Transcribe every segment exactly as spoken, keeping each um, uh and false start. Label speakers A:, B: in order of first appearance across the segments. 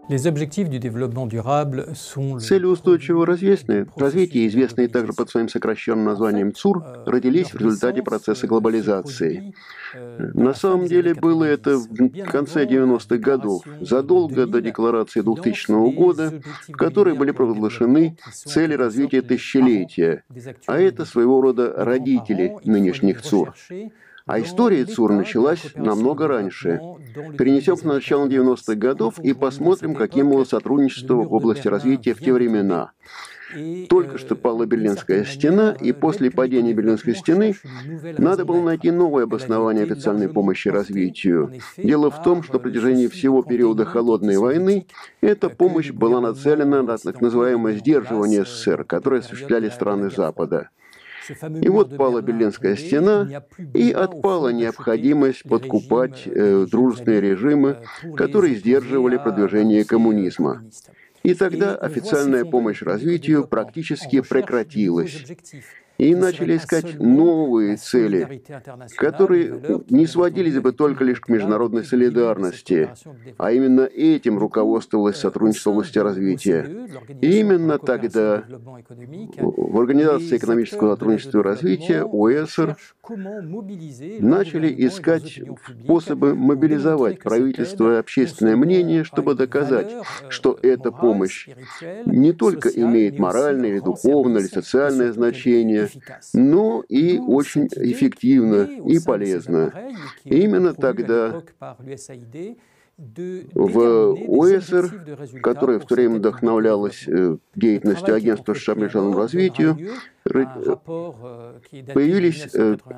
A: Цели устойчивого развития, развития, известные также под своим сокращенным названием ЦУР, родились в результате процесса глобализации. На самом деле было это в конце девяностых годов, задолго до декларации двухтысячного года, в которой были провозглашены цели развития тысячелетия, а это своего рода родители нынешних ЦУР. А история ЦУР началась намного раньше. Перенесем к началу девяностых годов и посмотрим, каким было сотрудничество в области развития в те времена. Только что пала Берлинская стена, и после падения Берлинской стены надо было найти новое обоснование официальной помощи развитию. Дело в том, что на протяжении всего периода Холодной войны эта помощь была нацелена на так называемое сдерживание СССР, которое осуществляли страны Запада. И вот пала Берлинская стена, и отпала необходимость подкупать э, дружественные режимы, которые сдерживали продвижение коммунизма. И тогда официальная помощь развитию практически прекратилась. И начали искать новые цели, которые не сводились бы только лишь к международной солидарности, а именно этим руководствовалось сотрудничество в области развития. И именно тогда в Организации экономического сотрудничества и развития, ОЭСР, начали искать способы мобилизовать правительство и общественное мнение, чтобы доказать, что эта помощь не только имеет моральное, или духовное, или социальное значение, но и очень эффективно и полезно. И именно тогда в ОЭСР, которая в то время вдохновлялась деятельностью Агентства США по международному развитию, появились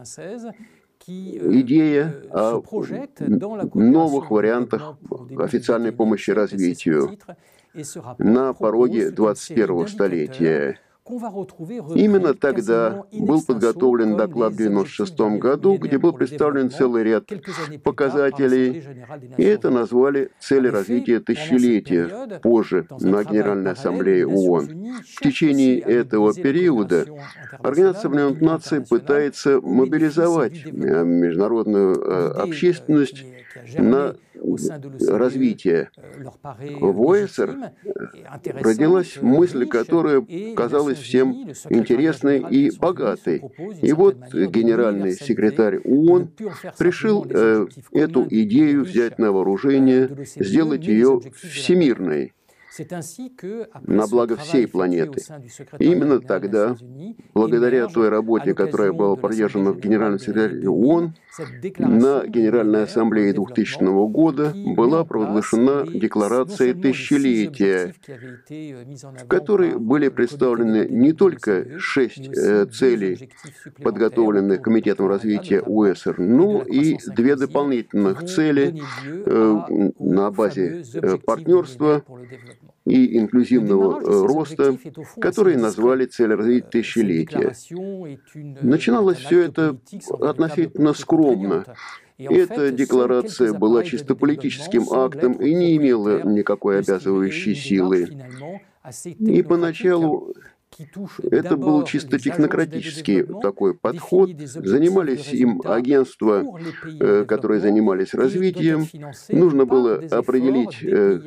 A: идея о новых вариантах официальной помощи развитию на пороге двадцать первого столетия. Именно тогда был подготовлен доклад в девяносто шестом году, где был представлен целый ряд показателей, и это назвали «Цели развития тысячелетия» позже на Генеральной Ассамблее ООН. В течение этого периода Организация Объединенных Наций пытается мобилизовать международную общественность на развитие. В ОЭСР родилась мысль, которая казалась всем интересной и богатой. И вот генеральный секретарь ООН решил э, эту идею взять на вооружение, сделать ее всемирной, на благо всей планеты. И именно тогда, благодаря той работе, которая была поддержана в Генеральном секретаре ООН, на Генеральной Ассамблее двухтысячного года была провозглашена Декларация тысячелетия, в которой были представлены не только шесть э, целей, подготовленных Комитетом развития ОЭСР, но и две дополнительных цели э, на базе э, партнерства и инклюзивного роста, которые назвали «Цель развития тысячелетия». Начиналось все это относительно скромно. Эта декларация была чисто политическим актом и не имела никакой обязывающей силы. И поначалу это был чисто технократический такой подход. Занимались им агентства, которые занимались развитием. Нужно было определить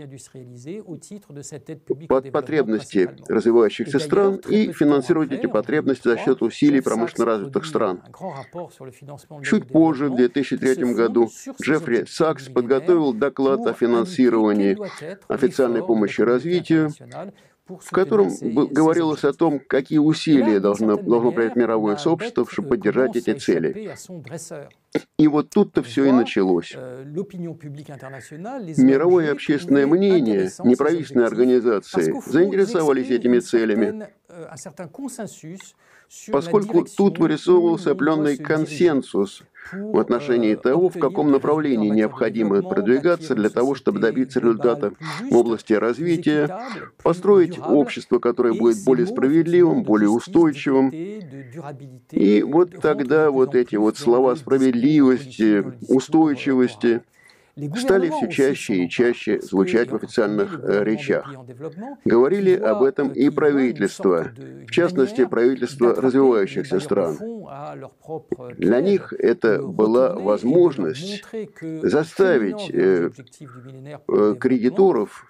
A: потребности развивающихся стран и финансировать эти потребности за счет усилий промышленно развитых стран. Чуть позже, в две тысячи третьем году, Джеффри Сакс подготовил доклад о финансировании официальной помощи развитию, в котором говорилось о том, какие усилия должно, должно проявить мировое сообщество, чтобы поддержать эти цели. И вот тут-то все и началось. Мировое общественное мнение, неправительственные организации заинтересовались этими целями, поскольку тут вырисовывался определенный консенсус в отношении того, в каком направлении необходимо продвигаться для того, чтобы добиться результата в области развития, построить общество, которое будет более справедливым, более устойчивым. И вот тогда вот эти вот слова справедливости, устойчивости стали все чаще и чаще звучать в официальных речах. Говорили об этом и правительства, в частности, правительства развивающихся стран. Для них это была возможность заставить э, э, кредиторов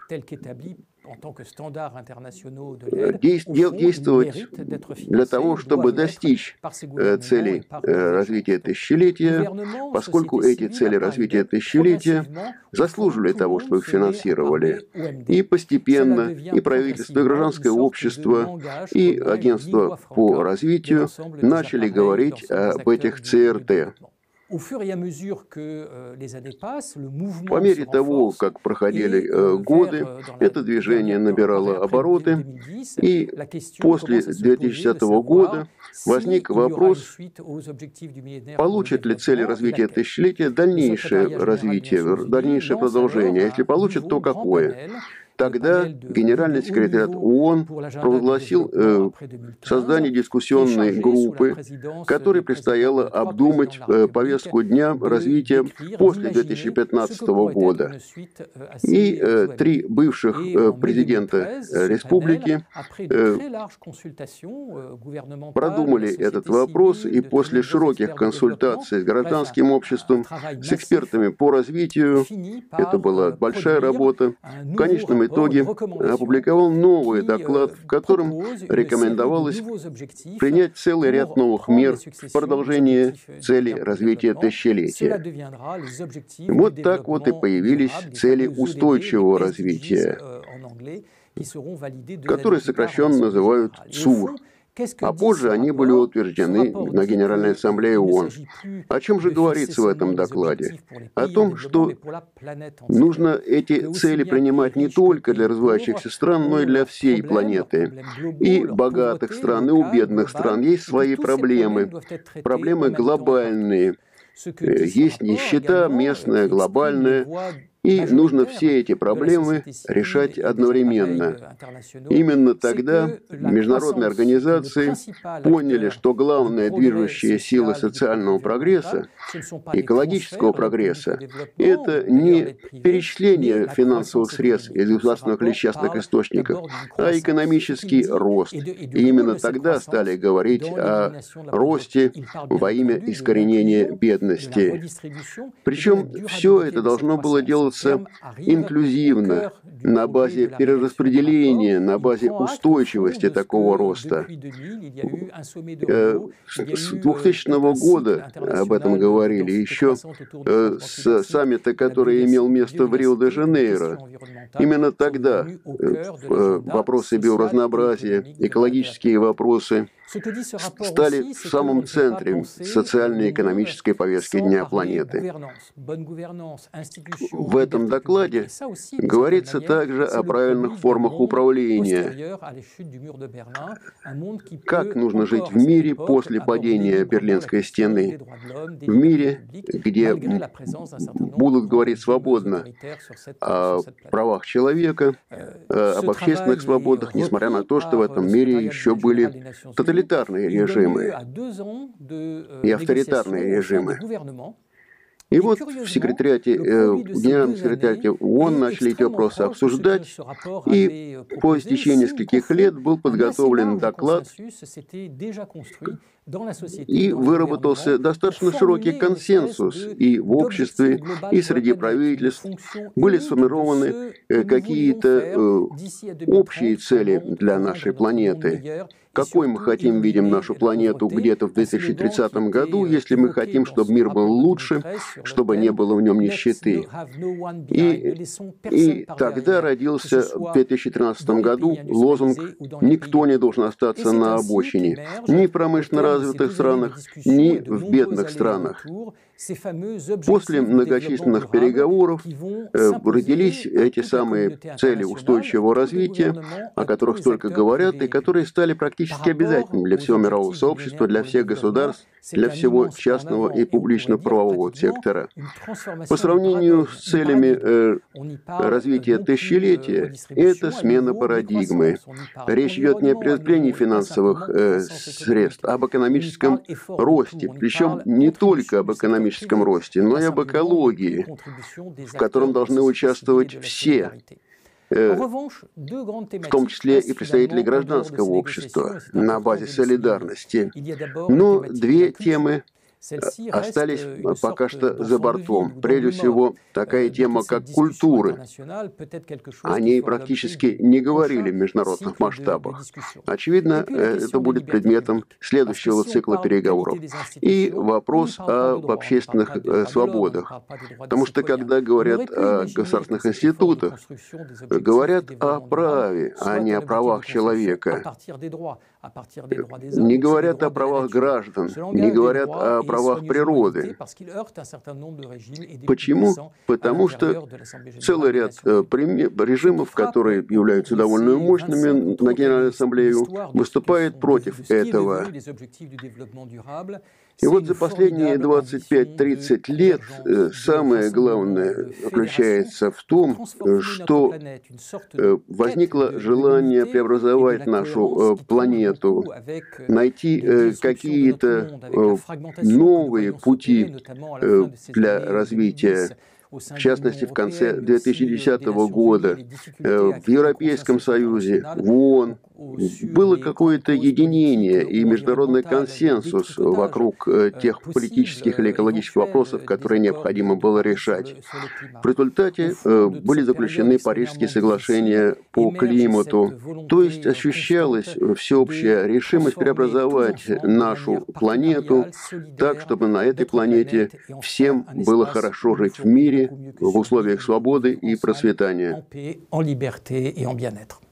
A: действовать для того, чтобы достичь целей развития тысячелетия, поскольку эти цели развития тысячелетия заслуживали того, чтобы их финансировали. И постепенно и правительство, и гражданское общество, и агентство по развитию начали говорить об этих цэ эр тэ. По мере того, как проходили годы, это движение набирало обороты, и после две тысячи десятого года возник вопрос, получат ли цели развития тысячелетия дальнейшее развитие, дальнейшее продолжение. Если получат, то какое? Тогда Генеральный секретариат ООН провозгласил э, создание дискуссионной группы, которой предстояло обдумать э, повестку дня развития после две тысячи пятнадцатого года. И э, три бывших э, президента республики э, продумали этот вопрос, и после широких консультаций с гражданским обществом, с экспертами по развитию, это была большая работа, в конечном итоге опубликовал новый доклад, в котором рекомендовалось принять целый ряд новых мер в продолжение целей развития тысячелетия. Вот так вот и появились цели устойчивого развития, которые сокращенно называют ЦУР. А позже они были утверждены на Генеральной Ассамблее ООН. О чем же говорится в этом докладе? О том, что нужно эти цели принимать не только для развивающихся стран, но и для всей планеты. И богатых стран, и у бедных стран есть свои проблемы. Проблемы глобальные. Есть нищета местная, глобальная. И нужно все эти проблемы решать одновременно. Именно тогда международные организации поняли, что главная движущая сила социального прогресса, экологического прогресса, это не перечисление финансовых средств из государственных или частных источников, а экономический рост. И именно тогда стали говорить о росте во имя искоренения бедности. Причем все это должно было делаться инклюзивно, на базе перераспределения, на базе устойчивости такого роста. С двухтысячного года об этом говорили, еще с саммита, который имел место в Рио-де-Жанейро. Именно тогда вопросы биоразнообразия, экологические вопросы стали в самом центре социально-экономической повестки Дня планеты. В этом докладе говорится также о правильных формах управления. Как нужно жить в мире после падения Берлинской стены? В мире, где будут говорить свободно о правах человека, об общественных свободах, несмотря на то, что в этом мире еще были тоталитарные режимы и авторитарные режимы. И вот в секретариате, э, в Генеральном секретариате ООН начали эти вопросы обсуждать, и по истечении нескольких лет был подготовлен доклад, и выработался достаточно широкий консенсус и в обществе, и среди правительств. Были сформированы какие-то общие цели для нашей планеты. Какой мы хотим видим нашу планету где-то в две тысячи тридцатом году, если мы хотим, чтобы мир был лучше, чтобы не было в нем нищеты. И, и тогда родился в две тысячи тринадцатом году лозунг «Никто не должен остаться на обочине» ни в промышленно развитых странах, ни в бедных странах. После многочисленных переговоров э, родились эти самые цели устойчивого развития, о которых столько говорят, и которые стали практически практически обязательным для всего мирового сообщества, для всех государств, для всего частного и публично-правового сектора. По сравнению с целями э, развития тысячелетия, это смена парадигмы. Речь идет не о преодолении финансовых э, средств, а об экономическом росте. Причем не только об экономическом росте, но и об экологии, в котором должны участвовать все, в том числе и представители гражданского общества, на базе солидарности. Но две темы остались пока что за бортом. Прежде всего, такая тема, как культуры. О ней практически не говорили в международных масштабах. Очевидно, это будет предметом следующего цикла переговоров. И вопрос об общественных свободах. Потому что, когда говорят о государственных институтах, говорят о праве, а не о правах человека. Не говорят о правах граждан, не говорят о правах природы. Почему? Потому что целый ряд режимов, которые являются довольно мощными на Генеральную Ассамблею, выступает против этого. И вот за последние двадцать пять-тридцать лет самое главное заключается в том, что возникло желание преобразовать нашу планету, найти какие-то новые пути для развития. В частности, в конце две тысячи десятого года в Европейском Союзе, в ООН, было какое-то единение и международный консенсус вокруг тех политических или экологических вопросов, которые необходимо было решать. В результате были заключены Парижские соглашения по климату. То есть ощущалась всеобщая решимость преобразовать нашу планету так, чтобы на этой планете всем было хорошо жить в мире, в условиях свободы и процветания.